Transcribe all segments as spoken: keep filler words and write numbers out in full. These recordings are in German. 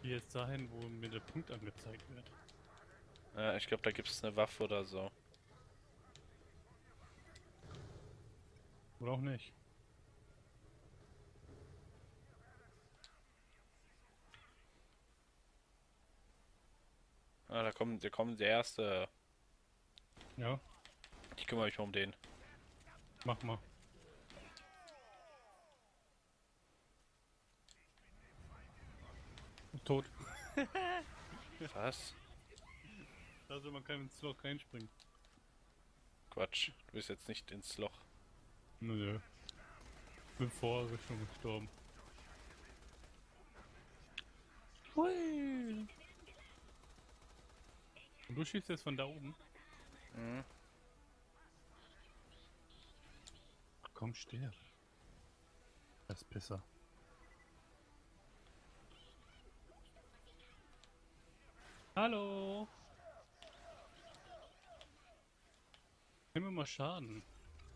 gehe jetzt dahin, wo mir der Punkt angezeigt wird. Ja, ich glaube, da gibt es eine Waffe oder so. Oder auch nicht. Ah, da kommt, da kommt der erste. Ja, Ich kümmere mich mal um den. mach mal. Tot. Was? Also man kann ins Loch reinspringen. Quatsch. Du bist jetzt nicht ins Loch. Nö. Bin vorher schon gestorben. Hui. Und du schießt jetzt von da oben? Mhm. Komm, sterb. Das ist besser. Hallo. Nimm mir mal Schaden.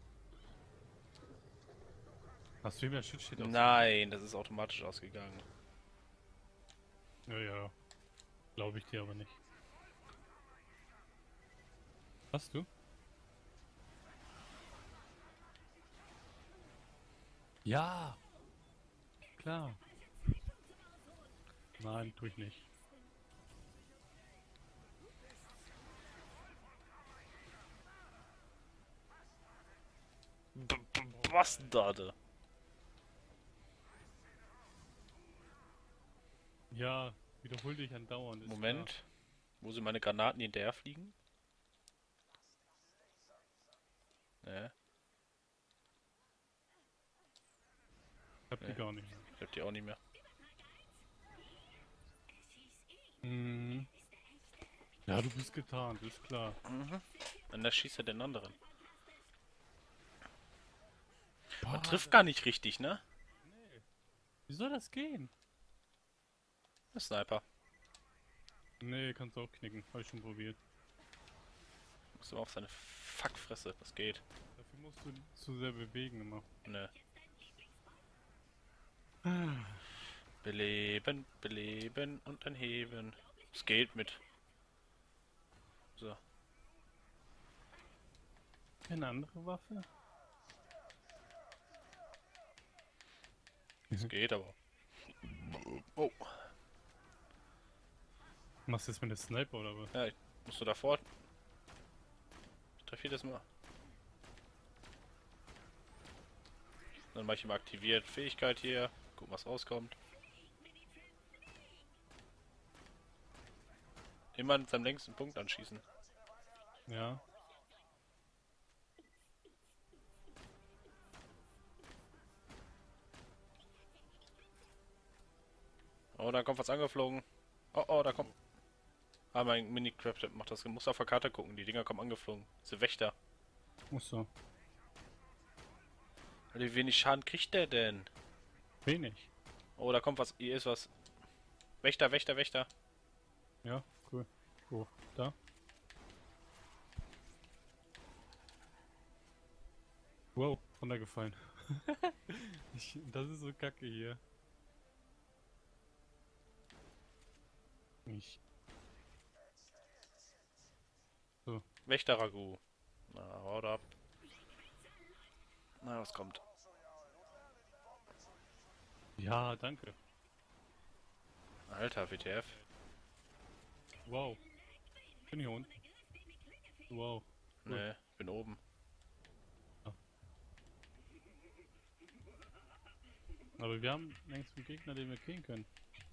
Hast du wie mehr Schutzschild aus? Nein, das ist automatisch ausgegangen. Ja, ja. Glaube ich dir aber nicht. Hast du? Ja. Klar. Nein, tue ich nicht. B -b Was denn da? da? Ja, wiederhol dich andauernd, ist klar. Moment. Wo sind meine Granaten, die hinterher fliegen? Ne, Ich hab die ne, gar nicht. ich hab die auch nicht mehr. Mhm. Ja, du bist getarnt, ist klar. Mhm. Und da schießt er den anderen. Man Boah, trifft das... gar nicht richtig, ne? Nee. Wie soll das gehen? Der Sniper. Nee, kannst du auch knicken. Hab ich schon probiert. Muss immer auf seine Fuckfresse. Das geht. Dafür musst du zu sehr bewegen immer. Ne. Beleben, beleben und dann heben. Es geht mit. So. Eine andere Waffe? Es geht aber. Oh. Machst du jetzt mit der Sniper oder was? Ja, ich musst du davor. Treff jedes Mal. Dann mach ich immer aktiviert. Fähigkeit hier. Guck, was rauskommt. Immer an seinem längsten Punkt anschießen. Ja. Oh, da kommt was angeflogen. Oh, oh, da kommt. Ah, mein Mini-Crab macht das. Du musst auf der Karte gucken. Die Dinger kommen angeflogen. Diese Wächter. Muss so. Wie wenig Schaden kriegt der denn? Wenig. Oh, da kommt was. Hier ist was. Wächter, Wächter, Wächter. Ja, cool. Wo? Da? Wow, runtergefallen. ich, das ist so kacke hier. Ich. So. Wächter-Ragout. Na, haut ab. Na, was kommt? Ja, danke. Alter, W T F. Wow. Ich bin hier unten. Wow. Cool. Ne, ich bin oben. Ja. Aber wir haben längst einen Gegner, den wir killen können.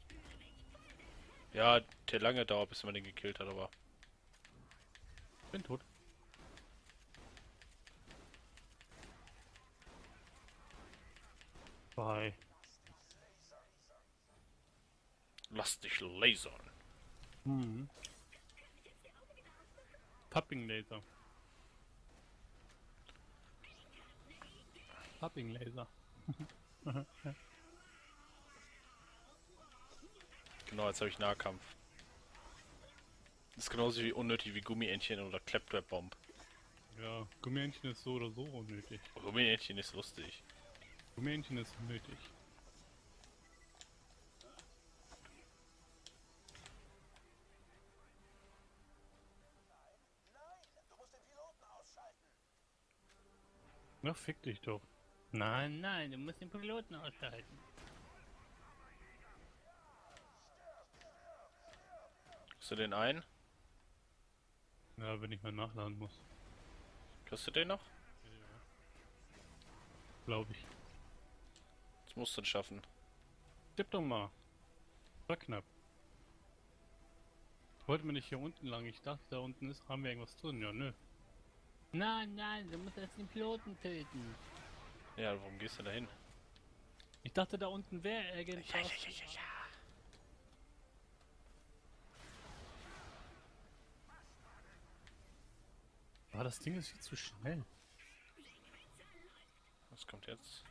Ja, der lange dauert, bis man den gekillt hat, aber. Bin tot. Bye. Lass dich lasern. Mhm. Tapping Laser. Tapping Laser. Genau, jetzt habe ich Nahkampf. Das ist genauso wie unnötig wie Gummientchen oder Claptrap Bomb. Ja, Gummientchen ist so oder so unnötig. Gummientchen ist lustig. Gummientchen ist nötig. Na, fick dich doch. Nein, nein, du musst den Piloten ausschalten. Kriegst du den ein? Ja, wenn ich mal nachladen muss. Kriegst du den noch? Glaube ich. Das musst du den schaffen. Tipp doch mal. War knapp. Wollten wir nicht hier unten lang? Ich dachte, da unten ist, haben wir irgendwas drin. Ja, nö. Nein, nein, du musst erst den Piloten töten. Ja, warum gehst du da hin? Ich dachte, da unten wäre irgendwas. Ja, ja, ja, ja, ja. Ah, das Ding ist viel zu schnell. Was kommt jetzt?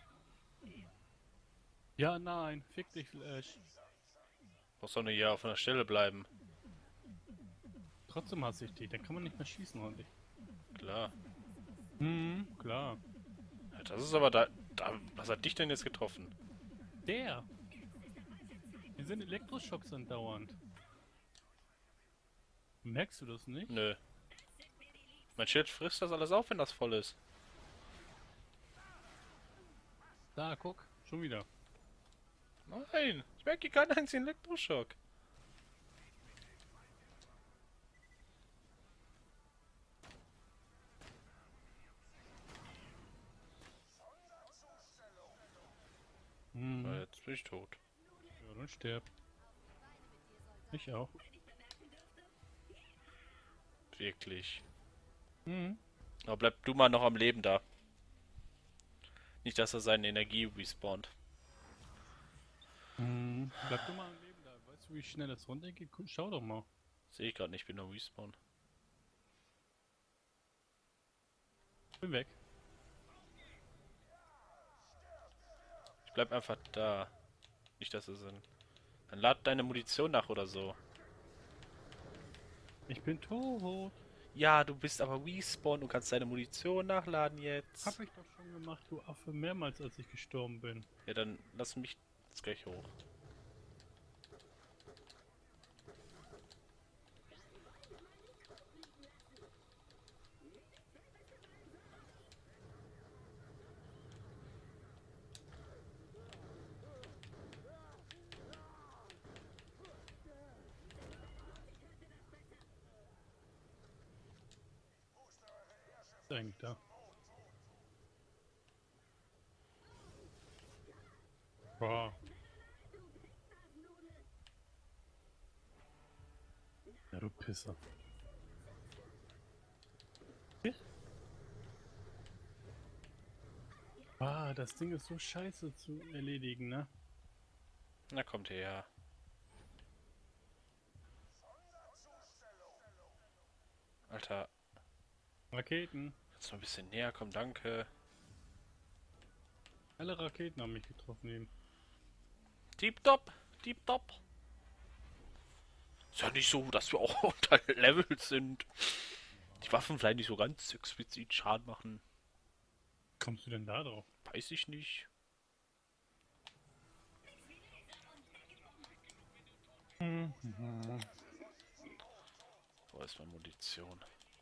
Ja, nein, fick dich, Flash. Brauchst doch nur hier auf einer Stelle bleiben. Trotzdem hasse ich die, dann kann man nicht mehr schießen ordentlich. Klar. Hm, klar. Ja, das ist aber da, da. Was hat dich denn jetzt getroffen? Der! Hier sind Elektroschocks andauernd. Merkst du das nicht? Nö. Mein Schild frisst das alles auf, wenn das voll ist. Da, guck, schon wieder. Nein, ich merke keinen einzigen Elektroschock. Hm. Na, jetzt bin ich tot. Ja, dann sterb. Ich auch. Wirklich. Hm. Aber bleib du mal noch am Leben da. Nicht, dass er seine Energie respawnt. Hm. Bleib du mal am Leben da. Weißt du, wie schnell das runtergeht? Guck, schau doch mal. Sehe ich gerade nicht, bin nur respawn. Bin weg. Ich bleib einfach da. Nicht, dass er sind. Dann lad deine Munition nach oder so. Ich bin tot. Ja, du bist aber respawn und kannst deine Munition nachladen jetzt. Hab ich doch schon gemacht, du Affe, mehrmals als ich gestorben bin. Ja, dann lass mich jetzt gleich hoch. Ist eigentlich da. Boah. Ja, du Pisser. Ah, das Ding ist so scheiße zu erledigen, ne? Na, kommt her. Alter, Raketen. kannst du mal ein bisschen näher kommen, danke. Alle Raketen haben mich getroffen eben. Deep Top, Deep Top. Ist ja nicht so, dass wir auch unterlevelt sind. Die Waffen vielleicht nicht so ganz explizit Schaden machen. Kommst du denn da drauf? Weiß ich nicht. Wo ist meine Munition?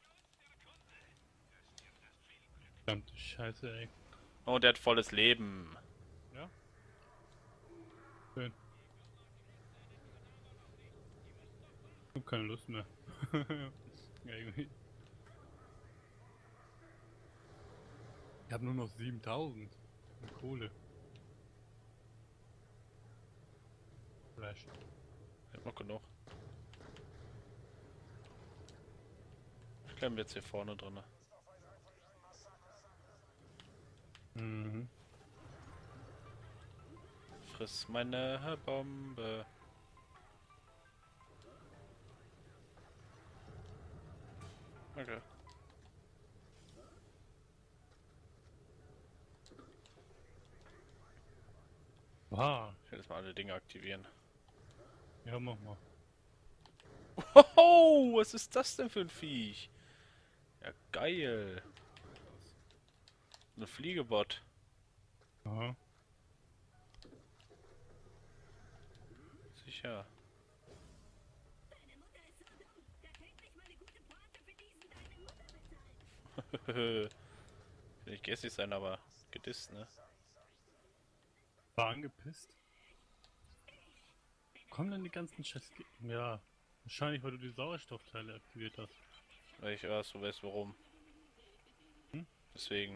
Verdammte Scheiße, ey. Oh, der hat volles Leben. Ja? Schön. Ich hab keine Lust mehr. Ja, irgendwie. Ich hab nur noch siebentausend Kohle. Flash. Ich hab noch genug. Ich klemme jetzt hier vorne drin. Mhm. Friss meine Bombe. Okay. Ah, Ich will jetzt mal alle Dinge aktivieren. ja, mach mal. Hoho, was ist das denn für ein Viech? Ja, geil. Ein Fliegebot. Aha. Sicher. Den Will nicht gässig sein, aber gedisst, ne? War angepisst. Kommen denn die ganzen Scheiß... Ja, wahrscheinlich, weil du die Sauerstoffteile aktiviert hast. Weil ich weiß, du weißt warum. Hm? Deswegen.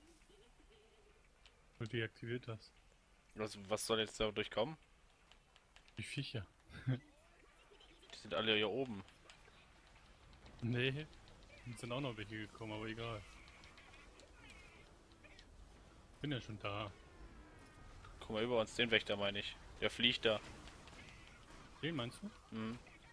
Weil du die aktiviert hast. Also, was soll jetzt dadurch kommen? Die Viecher. Die sind alle hier oben. Nee. Und sind auch noch welche gekommen, aber egal. Bin ja schon da. Guck mal über uns, den Wächter meine ich. Der fliegt da. Den meinst du? Mhm.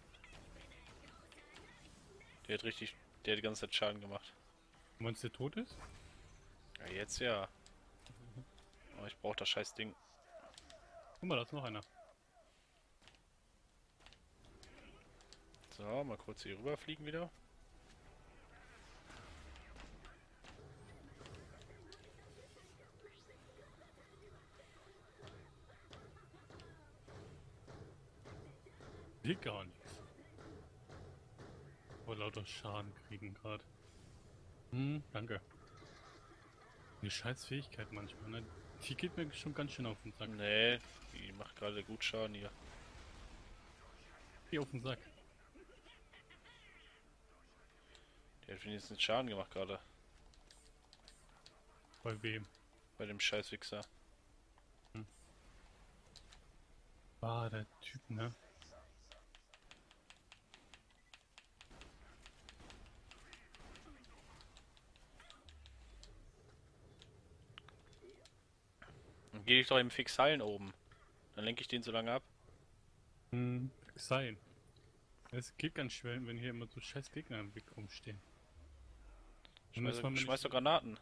Der hat richtig, der hat die ganze Zeit Schaden gemacht. Du meinst, der tot ist? Ja, jetzt ja. Aber ich brauche das scheiß Ding. Guck mal, da ist noch einer. So, mal kurz hier rüberfliegen wieder. Will gar nichts. Oh, lauter Schaden kriegen gerade. Hm, danke. Die scheiß Fähigkeit manchmal, ne? Die geht mir schon ganz schön auf den Sack. Nee, die macht gerade gut Schaden hier. Geh auf den Sack. Der hat wenigstens Schaden gemacht gerade. Bei wem? Bei dem Scheißwichser. Ah, der Typ, ne? Dann geh ich doch im Fix heilen oben. Dann lenke ich den so lange ab. Hm, sein. Es geht ganz schwer, wenn hier immer so scheiß Gegner im Weg rumstehen. Und Schmeiß, das war mir schmeiß nicht- doch Granaten.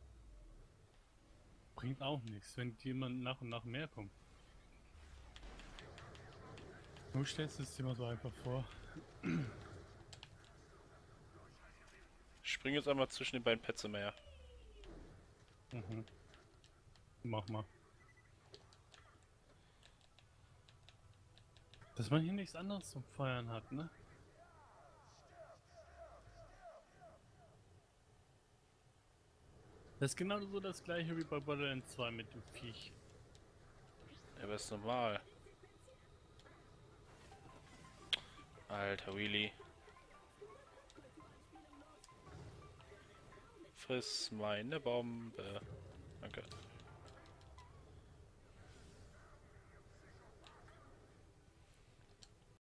Bringt auch nichts, wenn die immer nach und nach mehr kommen. Du stellst es dir mal so einfach vor. Spring jetzt einmal zwischen den beiden Plätze mehr. Mhm. Mach mal. Dass man hier nichts anderes zum Feiern hat, ne? Das ist genau so das gleiche wie bei Borderlands zwei mit dem Viech. Ja, aber ist normal. Alter Wheelie. Friss meine Bombe. Danke.